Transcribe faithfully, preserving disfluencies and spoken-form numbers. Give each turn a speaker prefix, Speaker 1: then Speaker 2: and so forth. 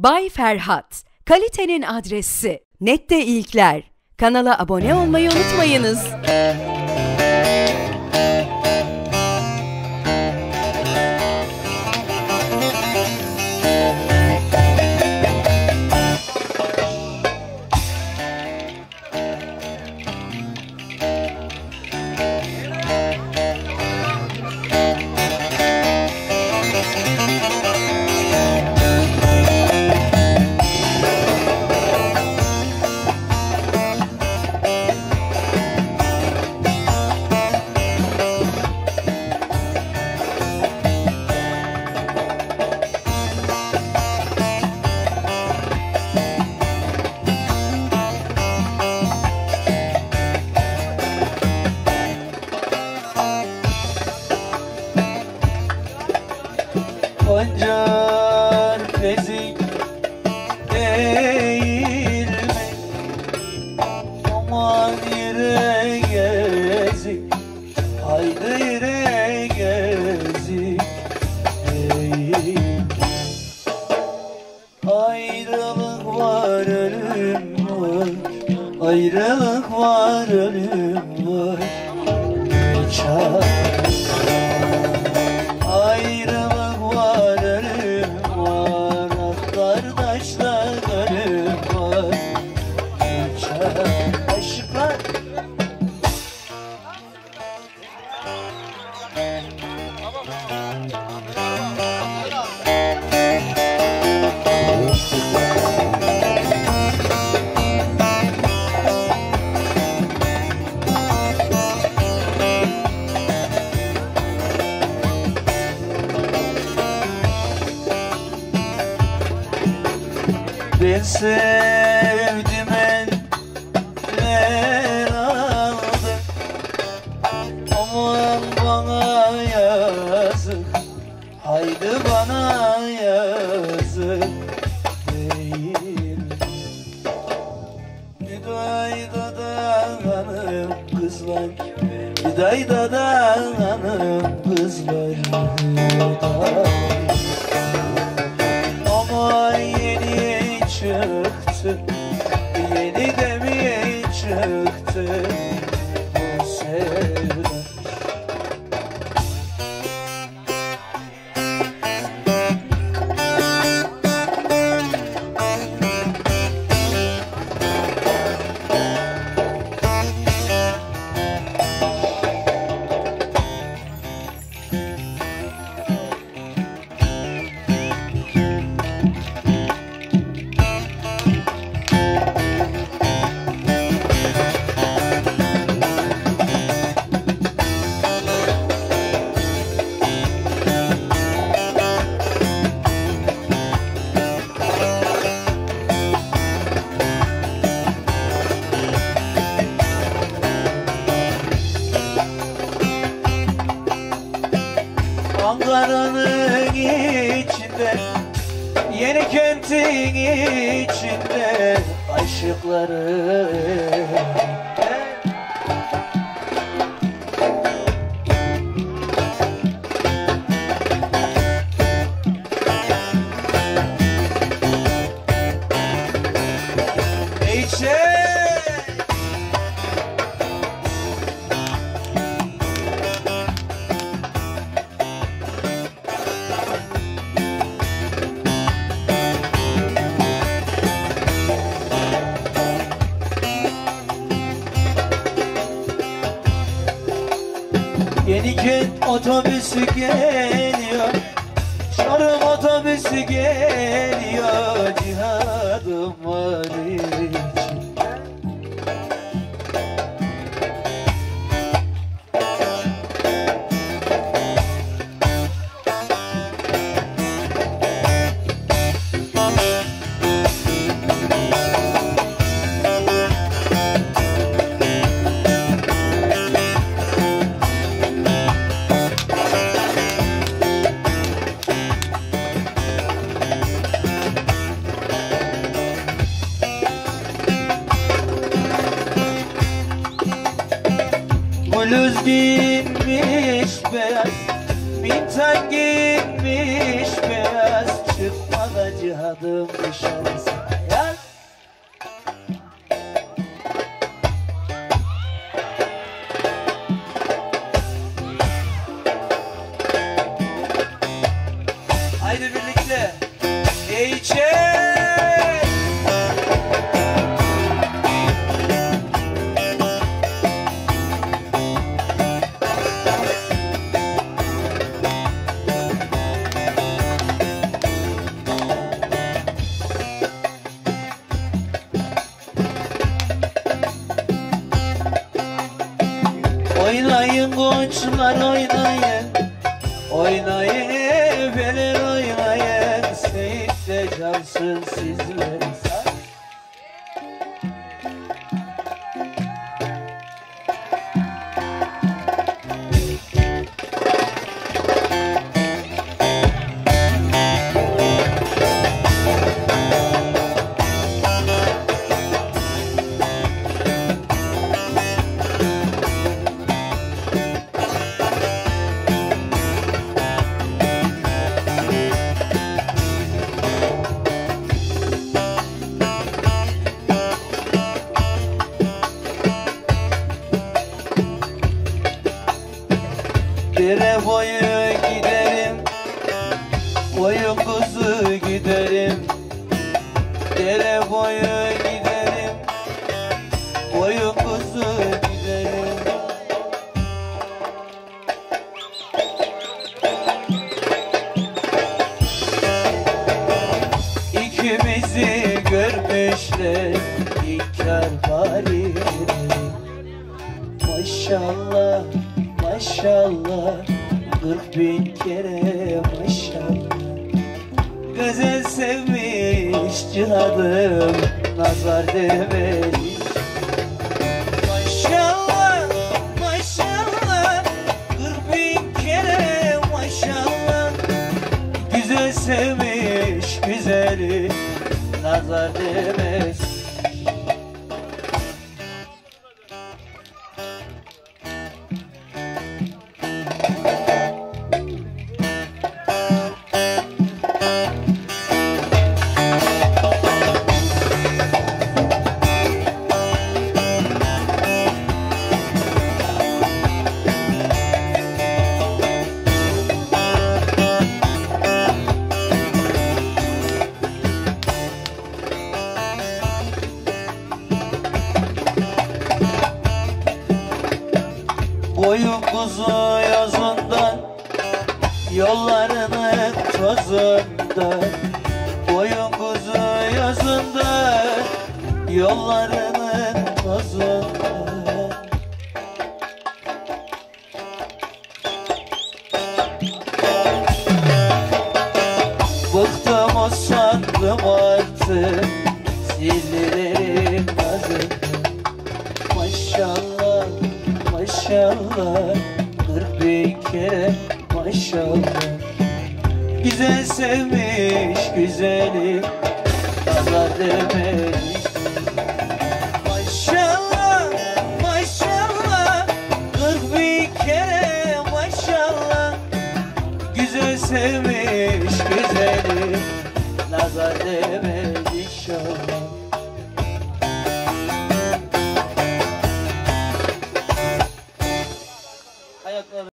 Speaker 1: Bay Ferhat, kalitenin adresi. Nette ilkler. Kanala abone olmayı unutmayınız.
Speaker 2: Pancar ezik değil mi? Aman yere gezik, haydi yere gezik değil. Ayrılık var, ölüm var, ayrılık var, ölüm var. Çağır. Ayrılık var, ölüm var, ah kardeşler ölüm var. Uçak aşıklar. Ben sevdim eller aldım, aman bana yazık, haydi bana yazık değil. Hüdayda hanım kızlar, Hüdayda hanım kızlar, Hüday. Aman yeni çıktı, yeni de mi çıktı bu sevda? Ankara'nın içinde, yeni kentin içinde aşıkları. Yenikent otobüsü geliyor, Çorum otobüsü geliyor, cihadım var için. Bluz giyinmiş beyaz, mintan giyinmiş beyaz, çıkmadı cihan. cihadım dışarısa. Yaz. Haydi birlikte. Eyçe. Oynayın koçlar oynayın, oynayın efendim oynayın, Seyit de çalsın sizler. Dere boyu giderim, boyu kuzu giderim. Dere boyu giderim, boyu kuzu giderim. İkimizi görmüşler inkar bari. Maşallah maşallah, kırk bin kere maşallah. Güzel sevmiş cihadım, nazar değmedi. Maşallah maşallah, kırk bin kere maşallah. Güzel sevmiş güzeli, nazar değmez. Koyun kuzu yazından, yollarının tozundan. Koyun kuzu yazından, yollarının tozundan. Bıktım usandım artık zillerin nazından. Maşallah maşallah, kırk bin kere maşallah. Güzel sevmiş güzeli, nazar dememiş. Maşallah maşallah, kırk bin kere maşallah. Güzel sevmiş güzeli, nazar dememiş.